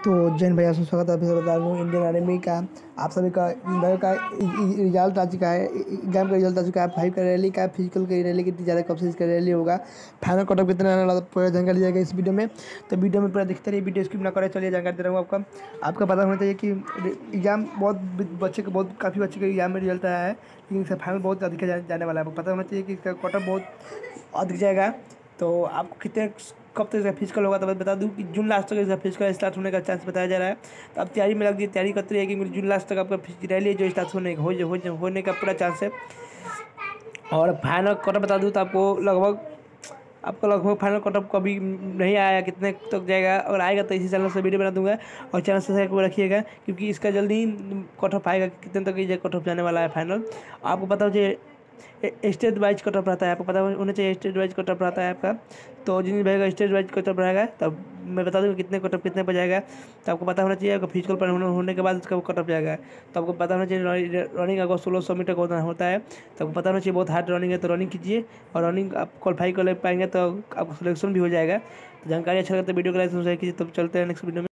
तो जैन भैया से स्वागत है। अभी बता दूँ इंडियन आर्मी का आप सभी का रिजल्ट आ चुका है। एग्जाम का रिजल्ट आ चुका है। 5 का रैली का, फिजिकल की रैली कितनी ज़्यादा कब से इसका रैली होगा, फाइनल कटअप कितना आने वाला, पूरा जानकारी दिया गया इस वीडियो में। तो वीडियो में पूरा दिखते रहिए, वीडियो स्किप ना करें। चलिए जानकारी दे रहा हूँ आपका पता होना चाहिए कि एग्जाम काफ़ी बच्चे के एग्जाम में रिजल्ट आया है, लेकिन इसका फाइनल बहुत अधिक जाने वाला है। आपको पता होना चाहिए कि इसका कटअप बहुत अधिक जाएगा। तो आपको कितने कब तक इसका फिजिकल होगा, तो मैं बता दूं कि जून लास्ट तक इसका फिजिकल स्टार्ट होने का चांस बताया जा रहा है। तो अब तैयारी में लग गई, तैयारी करते रहिए कि जून लास्ट तक आपका रैली जो स्टार्ट होने का पूरा चांस है। और फाइनल कटअप बता दूं तो आपको लगभग फाइनल कटअप कभी नहीं आया, कितने तक जाएगा, और आएगा तो इसी चैनल से वीडियो बना दूंगा। और चैनल से रखिएगा क्योंकि इसका जल्दी ही कटअप आएगा, कितने तक ये कटअप जाने वाला है फाइनल। आपको पता हो स्टेट वाइज कटअप रहता है, आपको पता होना चाहिए स्टेट वाइज कटअप रहता है आपका। तो जिन रहेगा स्टेट वाइज कटअप रहेगा, तब मैं बता दूँगा कितने कटअप कितने पर जाएगा। तो आपको पता होना चाहिए आपका फिजिकल पर होने के बाद उसका कटअप जाएगा। तो आपको पता होना चाहिए रनिंग अगर 1600 मीटर का होता है, तो आपको पता होना चाहिए बहुत हार्ड रनिंग है, तो रनिंग कीजिए। और रनिंग आप क्वालिफाई कर ले पाएंगे तो आपको सिलेक्शन भी हो जाएगा। तो जानकारी अच्छा लगता है वीडियो को लाइक कीजिए। तब चलते हैं नेक्स्ट वीडियो में।